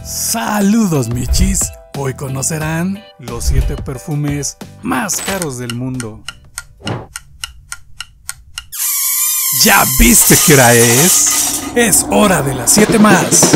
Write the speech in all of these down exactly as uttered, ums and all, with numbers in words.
Saludos michis, hoy conocerán los siete perfumes más caros del mundo. ¿Ya viste qué hora es? Es hora de las siete más.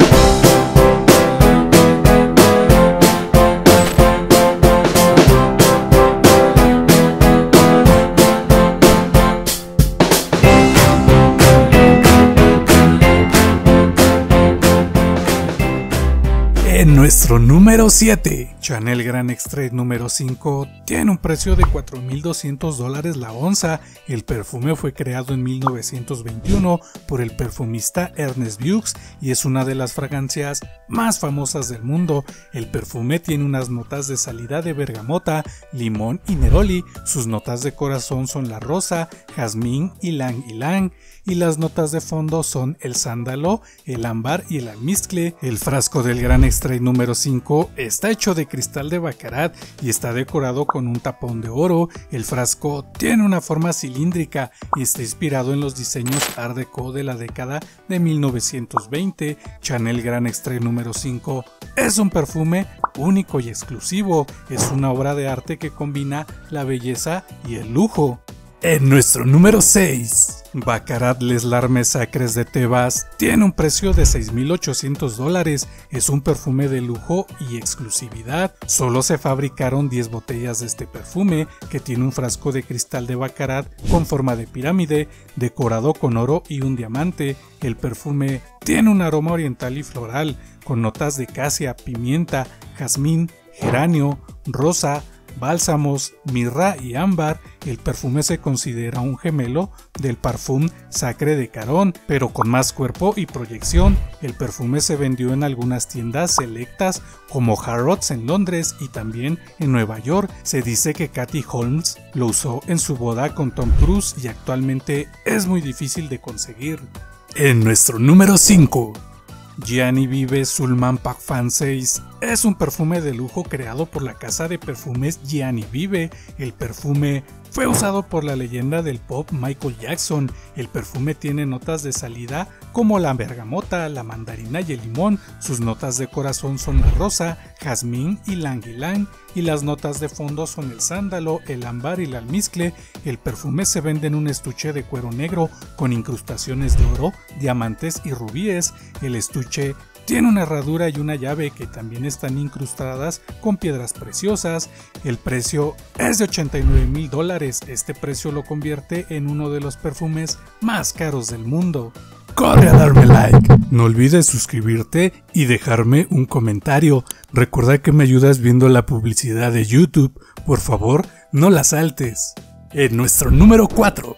En nuestro número siete, Chanel Grand Extrait número cinco tiene un precio de cuatro mil doscientos dólares la onza. El perfume fue creado en mil novecientos veintiuno por el perfumista Ernest Beaux y es una de las fragancias más famosas del mundo. El perfume tiene unas notas de salida de bergamota, limón y neroli. Sus notas de corazón son la rosa, jazmín, ylang ylang, y las notas de fondo son el sándalo, el ámbar y el almizcle. El frasco del Grand Extrait número cinco está hecho de cristal de Baccarat y está decorado con un tapón de oro. El frasco tiene una forma cilíndrica y está inspirado en los diseños Art Deco de la década de mil novecientos veinte. Chanel Grand Extrait número cinco es un perfume único y exclusivo. Es una obra de arte que combina la belleza y el lujo. En nuestro número seis, Baccarat Les Larmes Sacres de Tebas tiene un precio de seis mil ochocientos dólares. Es un perfume de lujo y exclusividad. Solo se fabricaron diez botellas de este perfume, que tiene un frasco de cristal de Baccarat con forma de pirámide, decorado con oro y un diamante. El perfume tiene un aroma oriental y floral, con notas de casia, pimienta, jazmín, geranio, rosa, bálsamos, mirra y ámbar. El perfume se considera un gemelo del Parfum Sacre de Caron, pero con más cuerpo y proyección. El perfume se vendió en algunas tiendas selectas como Harrods en Londres y también en Nueva York. Se dice que Katie Holmes lo usó en su boda con Tom Cruise y actualmente es muy difícil de conseguir. En nuestro número cinco, Gianni Vive Sulman Parfum seis es un perfume de lujo creado por la casa de perfumes Gianni Vive. El perfume fue usado por la leyenda del pop Michael Jackson. El perfume tiene notas de salida como la bergamota, la mandarina y el limón. Sus notas de corazón son la rosa, jazmín y ylang ylang, y las notas de fondo son el sándalo, el ámbar y el almizcle. El perfume se vende en un estuche de cuero negro con incrustaciones de oro, diamantes y rubíes. El estuche tiene una herradura y una llave que también están incrustadas con piedras preciosas. El precio es de ochenta y nueve mil dólares. Este precio lo convierte en uno de los perfumes más caros del mundo. Corre a darme like, no olvides suscribirte y dejarme un comentario. Recuerda que me ayudas viendo la publicidad de YouTube. Por favor, no la saltes. En nuestro número cuatro,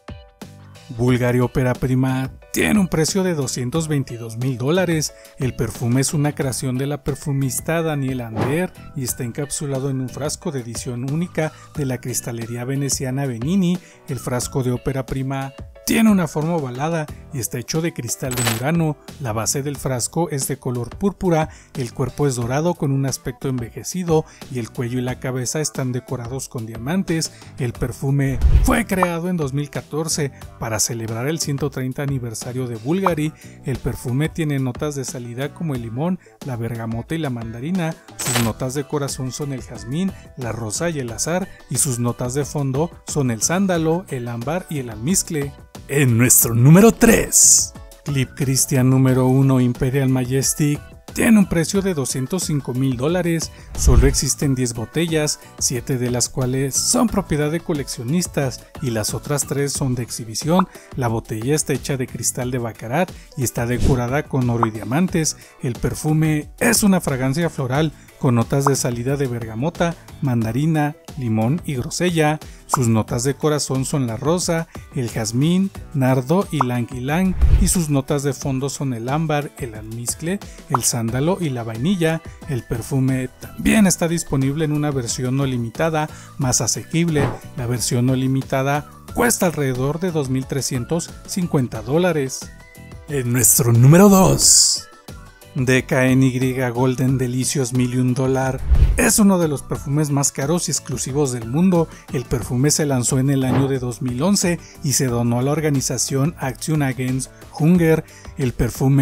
Bulgari Opera Prima tiene un precio de doscientos veintidós mil dólares. El perfume es una creación de la perfumista Daniela Ander y está encapsulado en un frasco de edición única de la cristalería veneciana Benini. El frasco de Opera Prima tiene una forma ovalada y está hecho de cristal de Murano. La base del frasco es de color púrpura, el cuerpo es dorado con un aspecto envejecido y el cuello y la cabeza están decorados con diamantes. El perfume fue creado en dos mil catorce para celebrar el ciento treinta aniversario de Bulgari. El perfume tiene notas de salida como el limón, la bergamota y la mandarina. Sus notas de corazón son el jazmín, la rosa y el azahar, y sus notas de fondo son el sándalo, el ámbar y el almizcle. En nuestro número tres, Clip Christian número uno Imperial Majestic tiene un precio de doscientos cinco mil dólares. Solo existen diez botellas, siete de las cuales son propiedad de coleccionistas y las otras tres son de exhibición. La botella está hecha de cristal de Baccarat y está decorada con oro y diamantes. El perfume es una fragancia floral con notas de salida de bergamota, mandarina, limón y grosella. Sus notas de corazón son la rosa, el jazmín, nardo y ylang ylang, y sus notas de fondo son el ámbar, el almizcle, el sándalo y la vainilla. El perfume también está disponible en una versión no limitada más asequible. La versión no limitada cuesta alrededor de dos mil trescientos cincuenta dólares. En nuestro número dos, D K N Y Golden Delicious Million Dollar es uno de los perfumes más caros y exclusivos del mundo. El perfume se lanzó en el año de dos mil once y se donó a la organización Action Against Hunger. El perfume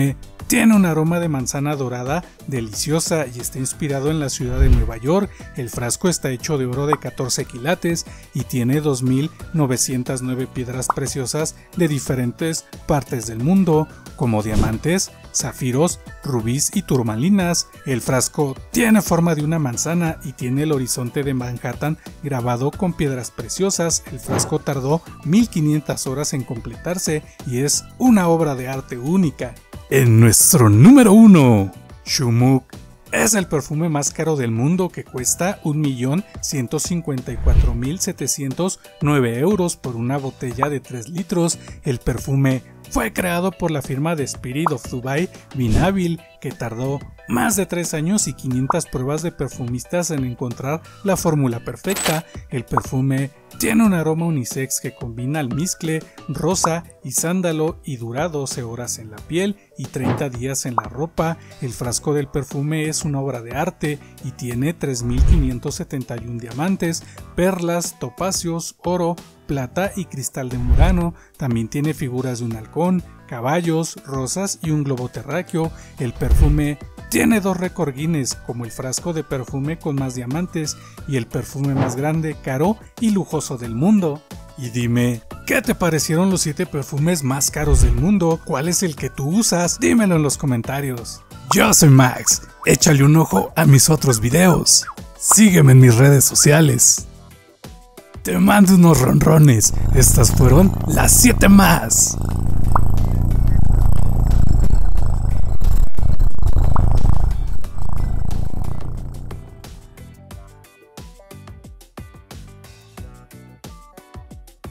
tiene un aroma de manzana dorada deliciosa y está inspirado en la ciudad de Nueva York. El frasco está hecho de oro de catorce quilates y tiene dos mil novecientas nueve piedras preciosas de diferentes partes del mundo, como diamantes, zafiros, rubíes y turmalinas. El frasco tiene forma de una manzana y tiene el horizonte de Manhattan grabado con piedras preciosas. El frasco tardó mil quinientas horas en completarse y es una obra de arte única. En nuestro número uno, Shumuk es el perfume más caro del mundo, que cuesta un millón ciento cincuenta y cuatro mil setecientos nueve euros por una botella de tres litros. El perfume fue creado por la firma de Spirit of Dubai Vinabil, que tardó más de tres años y quinientas pruebas de perfumistas en encontrar la fórmula perfecta. El perfume tiene un aroma unisex que combina almizcle, rosa y sándalo y dura doce horas en la piel y treinta días en la ropa. El frasco del perfume es una obra de arte y tiene tres mil quinientos setenta y uno diamantes, perlas, topacios, oro, plata y cristal de Murano. También tiene figuras de un halcón, caballos, rosas y un globo terráqueo. El perfume tiene dos récord Guinness, como el frasco de perfume con más diamantes y el perfume más grande, caro y lujoso del mundo. Y dime, ¿qué te parecieron los siete perfumes más caros del mundo? ¿Cuál es el que tú usas? Dímelo en los comentarios. Yo soy Max, échale un ojo a mis otros videos. Sígueme en mis redes sociales. Te mando unos ronrones, estas fueron las siete más.